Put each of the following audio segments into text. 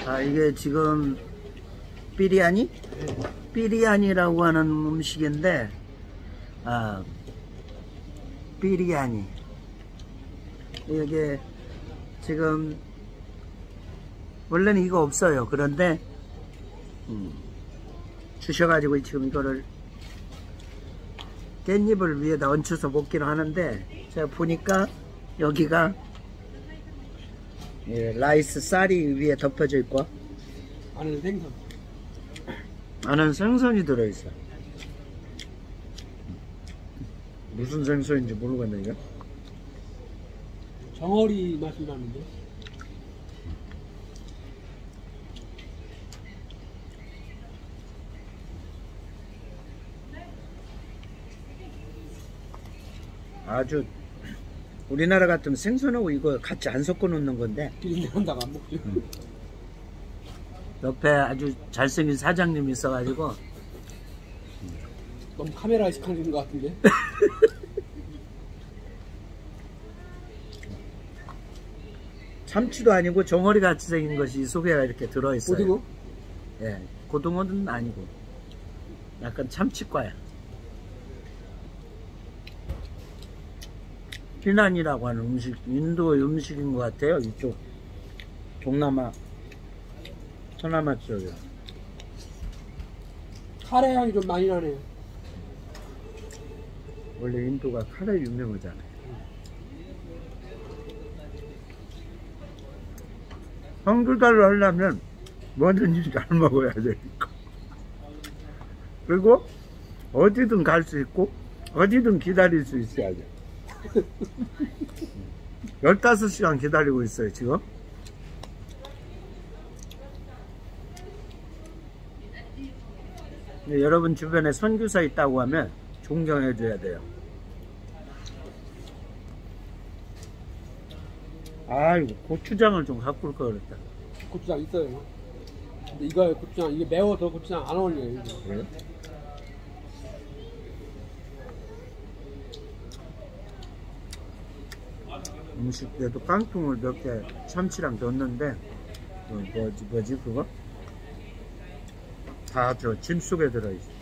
아, 이게 지금 비리아니? 비리아니라고 하는 음식인데, 아, 비리아니. 이게 지금 원래는 이거 없어요. 그런데 주셔가지고 지금 이거를 깻잎을 위에다 얹혀서 먹기로 하는데, 제가 보니까 여기가 라이스 쌀이 위에 덮여져 있고 안에는 생선. 안에는 생선이 들어있어. 무슨 생선인지 모르겠네 이거. 정어리 맛이 나는데. 아주 우리나라 같으면 생선하고 이거 같이 안 섞어 놓는 건데, 비린내 난다고 안 먹죠. 옆에 아주 잘생긴 사장님이 있어가지고 너무 카메라에 식한진 것 같은데. 참치도 아니고 정어리 같이 생긴 것이 속에가 이렇게 들어있어요. 고등어? 예, 고등어는 아니고 약간 참치과야. 피난이라고 하는 음식, 인도의 음식인 것 같아요. 이쪽 동남아, 서남아 쪽이요. 카레 향이 좀 많이 나네요. 원래 인도가 카레 유명하잖아요. 성주달로 하려면 뭐든지 잘 먹어야 되니까. 그리고 어디든 갈 수 있고 어디든 기다릴 수 있어야 돼. 15시간 기다리고 있어요 지금. 여러분 주변에 선교사 있다고 하면 존경해 줘야 돼요. 아이고, 고추장을 좀 갖고 올 걸 그랬다. 고추장 있어요. 근데 이거 고추장, 이게 매워서 고추장 안 어울려요. 이거. 그래요? 음식에도 깡통을 몇 개 참치랑 넣었는데, 뭐지 그거? 다 저 짐 속에 들어있어.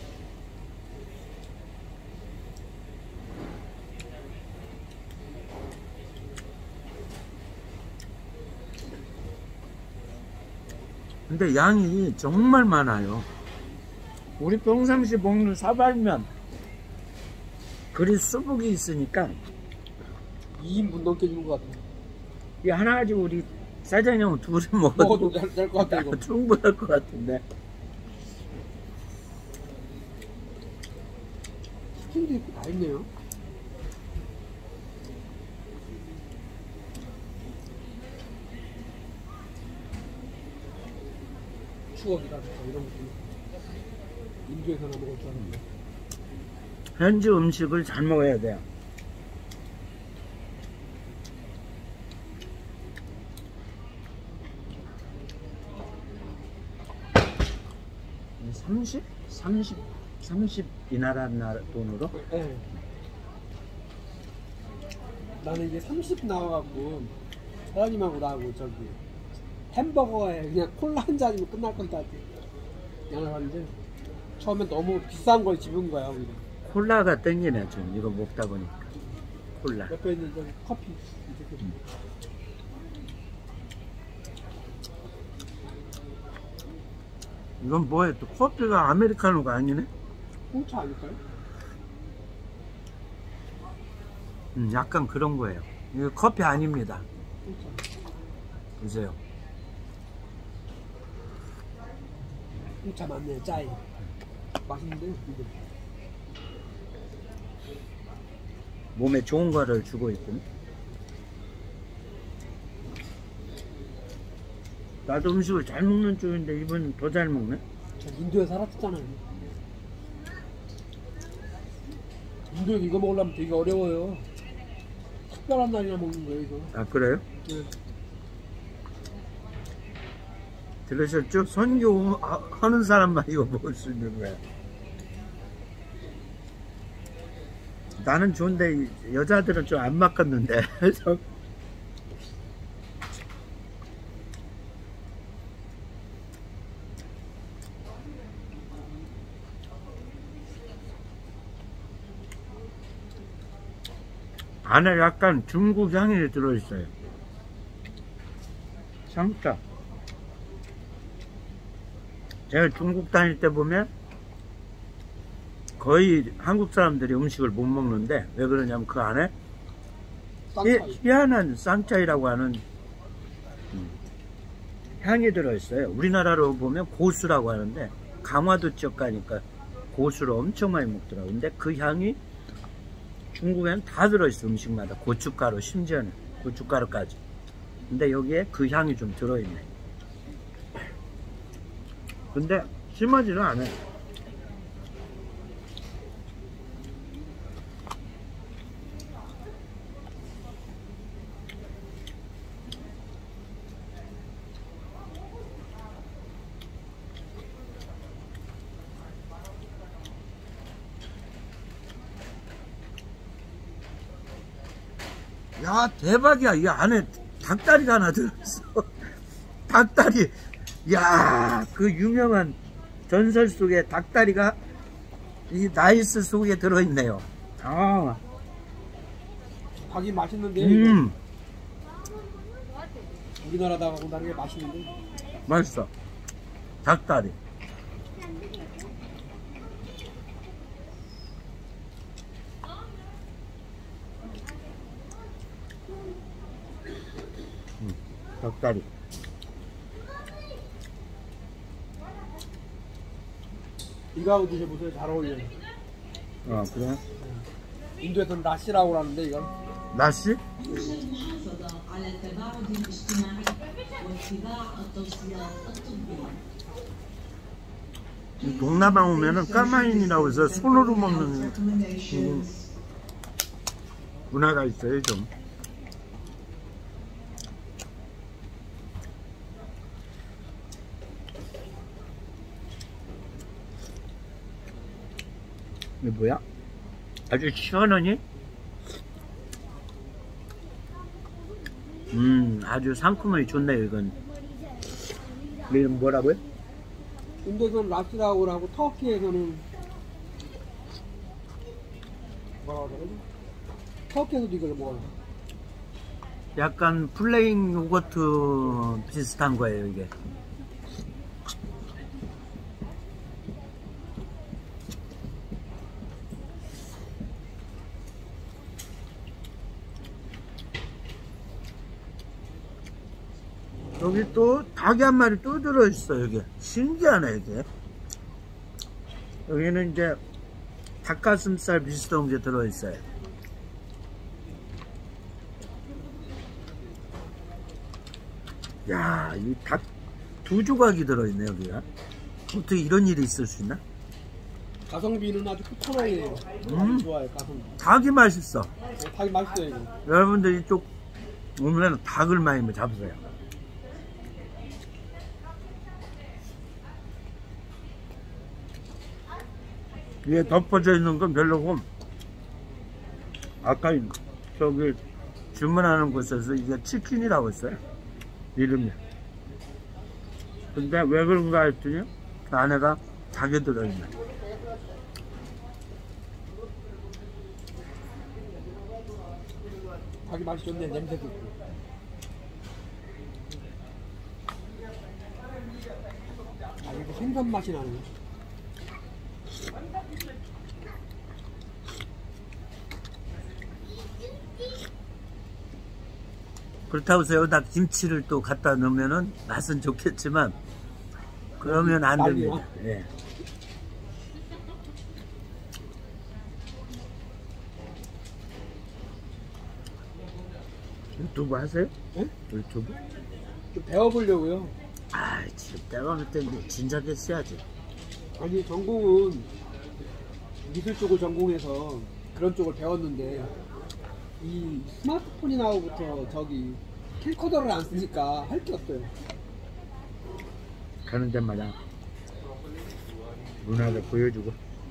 근데 양이 정말 많아요. 우리 평상시 먹는 사발면 그리 수북이 있으니까 2인분 넘게 주는 것 같아요. 이 하나 가지고 우리 사장님은 둘이 먹어도 될 것 같아요. 이거. 충분할 것 같은데. 치킨도 있고 다 있네요. 추억이라든가 이런 것도 인도에서나 먹을 줄 알았는데. 현지 음식을 잘 먹어야 돼요. $30 이 나라 돈으로? 네. 나는 이게 30 나와갖고 사장님하고 나하고 저기 햄버거에 그냥 콜라 한 잔이면 끝날 건다 양을 처음엔 너무 비싼 걸 집은 거야. 우리가. 콜라가 땡기네 좀 이거 먹다 보니까. 콜라. 옆에 있는 저기 커피. 이건 뭐야 또 커피가 아메리카노가 아니네? 홍차 아닐까요? 약간 그런 거예요. 이거 커피 아닙니다. 홍차. 보세요. 홍차 맞네. 짜이. 맛있는데 이게. 몸에 좋은 거를 주고 있군. 나도 음식을 잘 먹는 쪽인데 이번엔 더 잘 먹네. 전 인도에 살았잖아요. 인도에서 이거 먹으려면 되게 어려워요. 특별한 날이나 먹는 거예요 이거. 아 그래요? 네. 들으셨죠? 선교 하는 사람만 이거 먹을 수 있는 거야. 나는 좋은데 여자들은 좀 안 맞겠는데. 안에 약간 중국 향이 들어있어요. 쌍짜. 제가 중국 다닐 때 보면 거의 한국 사람들이 음식을 못 먹는데 왜 그러냐면 그 안에 희한한 쌍짜이라고 하는 향이 들어있어요. 우리나라로 보면 고수라고 하는데 강화도 지역 가니까 고수를 엄청 많이 먹더라고요. 근데 그 향이 중국에는 다 들어있어. 음식마다 고춧가루, 심지어는 고춧가루까지. 근데 여기에 그 향이 좀 들어있네. 근데 심하지는 않아요. 야, 대박이야. 이 안에 닭다리가 하나 들어있어. 닭다리. 야, 그 유명한 전설 속의 닭다리가 이 라이스 속에 들어있네요. 아, 닭이 맛있는데 우리나라하고 다르게 맛있는데. 맛있어. 닭다리. 닭다리. 이거하고 드셔보세요. 잘 어울려요. 그래? 인도에서는 라시라고 하는데 이건 나시? 동남아 오면은 까마인이라고 해서 손으로 먹는 문화가 있어요, 좀. 이게 뭐야? 아주 시원하니? 아주 상큼하니 좋네요, 이건. 이건 뭐라고요? 인도에서는 라시라고 하고 터키에서는 뭐라고 그러지? 터키에서도 이걸 먹어요. 약간 플레인 요거트 비슷한 거예요, 이게. 여기 또 닭이 한 마리 또 들어있어. 여기 신기하네. 이게 여기는 이제 닭가슴살 비슷한 게 들어있어요. 야, 이 닭 두 조각이 들어있네. 여기가 어떻게 이런 일이 있을 수 있나? 가성비는 아주 끝판왕이에요. 좋아요, 가성비. 닭이 맛있어. 닭이 맛있어요, 이거. 여러분들 이쪽 오면 닭을 많이 잡으세요. 위에 덮어져 있는 건 별로고, 아까 저기 주문하는 곳에서 이게 치킨이라고 했어요, 이름이. 근데 왜 그런가 했더니 그 안에가 닭이 들어있네. 닭이 맛이 좋네. 냄새도 있고. 이거 생선 맛이 나네. 그렇다고 해서 여기다 김치를 또 갖다 넣으면은 맛은 좋겠지만 그러면 안 됩니다. 예. 유튜브 하세요? 응? 유튜브? 좀 배워보려고요. 아, 지금 때가 그때 진작 했어야지. 아니, 전공은 미술 쪽을 전공해서 그런 쪽을 배웠는데 이 스마트폰이 나오고부터 저기 캠코더를 안 쓰니까 할 게 없어요. 가는 데마다 문화를 보여주고.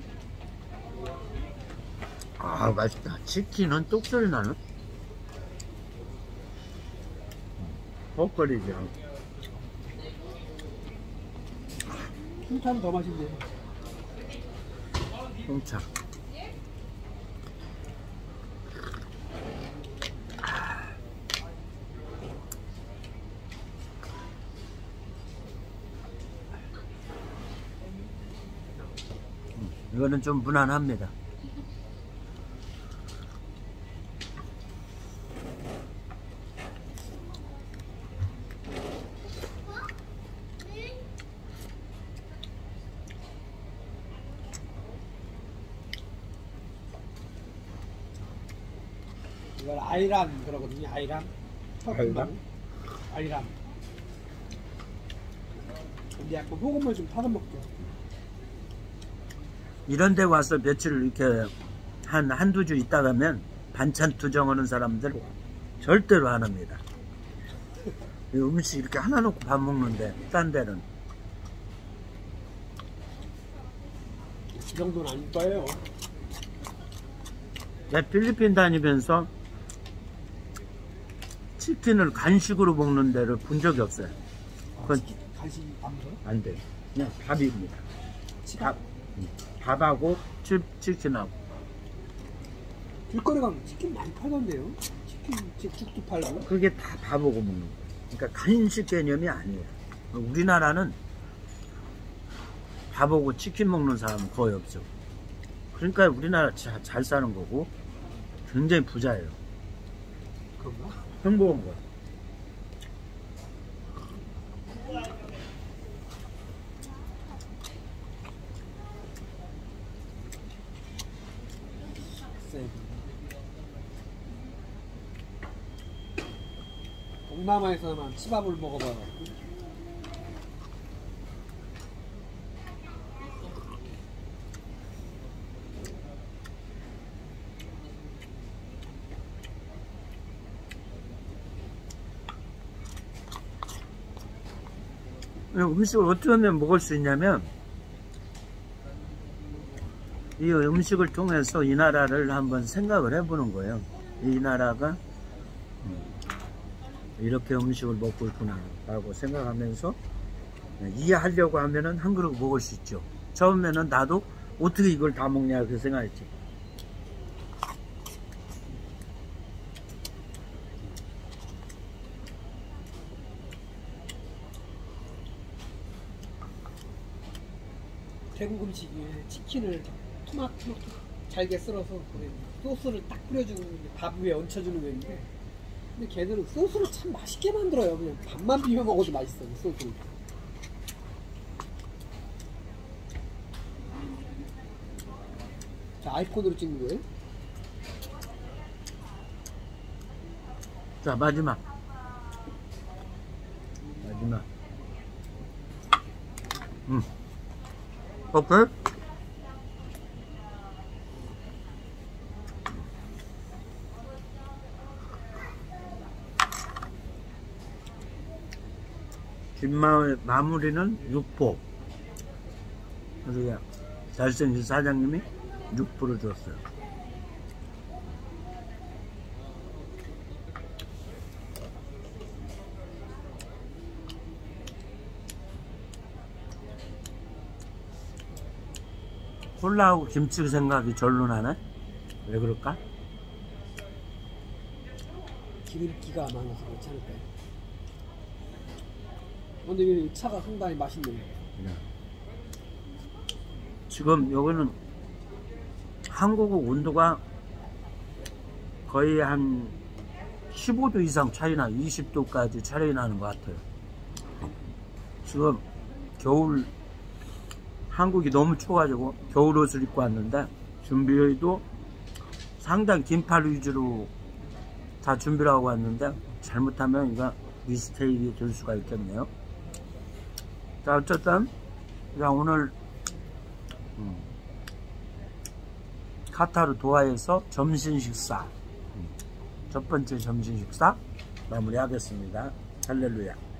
아, 맛있다. 치킨은 똑소리 나는? 헛거리죠. 홍차는 더 맛있네. 홍차. 이거는 좀 무난합니다. 이걸 아이란 그러거든요. 아이란. 아이란? 아이란. 근데 약간 소금을 좀 타서 먹죠. 이런 데 와서 며칠 이렇게 한두 주 있다 가면 반찬 투정하는 사람들 절대로 안 합니다. 이 음식 이렇게 하나 놓고 밥 먹는데 딴 데는 이 정도는 아닐 거예요. 내가 필리핀 다니면서 치킨을 간식으로 먹는 데를 본 적이 없어요. 그건 간식 안 먹어요? 안 돼요. 그냥 밥입니다. 밥? 밥하고 치킨하고. 길거리 가면 치킨 많이 팔던데요? 치킨 죽도 팔고. 그게 다 밥하고 먹는 거예요. 그러니까 간식 개념이 아니에요. 우리나라는 밥하고 치킨 먹는 사람은 거의 없죠. 그러니까 우리나라 잘 사는 거고 굉장히 부자예요. 그런가? 행복한 거야. 동남아에서만 치밥을 먹어봐요. 음식을 어떻게 하면 먹을 수 있냐면 이 음식을 통해서 이 나라를 한번 생각을 해보는 거예요. 이 나라가 이렇게 음식을 먹고 있구나 라고 생각하면서 이해하려고 하면은 한 그릇 먹을 수 있죠. 처음에는 나도 어떻게 이걸 다 먹냐 이렇게 생각했지. 태국 음식에 치킨을 토마토 잘게 썰어서 소스를 딱 뿌려주고 밥 위에 얹혀주는 거 있는데, 근데 걔들은 소스를 참 맛있게 만들어요. 그냥 밥만 비벼 먹어도 맛있어요, 소스를. 자, 아이콘으로 찍는 거예요. 자, 마지막 오케이. 마무리는 육포. 우리가 잘생긴 사장님이 육포를 줬어요. 콜라하고 김치 생각이 절로 나네? 왜 그럴까? 기름기가 많아서 그렇지 않을까요? 근데 이 차가 상당히 맛있네요. 지금 여기는 한국 온도가 거의 한 15도 이상 차이나 20도까지 차이 나는 것 같아요. 지금 겨울 한국이 너무 추워가지고 겨울 옷을 입고 왔는데 준비도 상당히 긴팔 위주로 다 준비를 하고 왔는데 잘못하면 이거 미스테이크가 될 수가 있겠네요. 자, 어쨌든 자, 오늘 카타르 도하에서 점심 식사 첫 번째 점심 식사 마무리하겠습니다. 할렐루야.